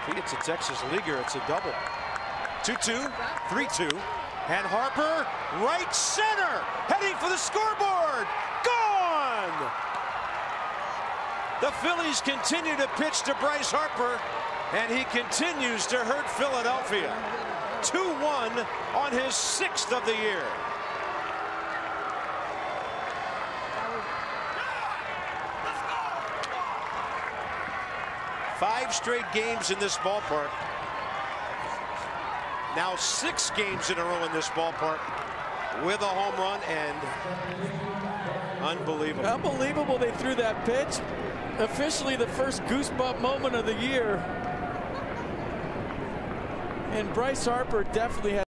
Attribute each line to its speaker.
Speaker 1: If he hits a Texas leaguer, it's a double. 2-2, 3-2, and Harper, right center, heading for the scoreboard. Gone! The Phillies continue to pitch to Bryce Harper, and he continues to hurt Philadelphia. 2-1 on his 6th of the year. Five straight games in this ballpark. Now 6 games in a row in this ballpark with a home run, and unbelievable.
Speaker 2: Unbelievable they threw that pitch. Officially the first goosebump moment of the year. And Bryce Harper definitely has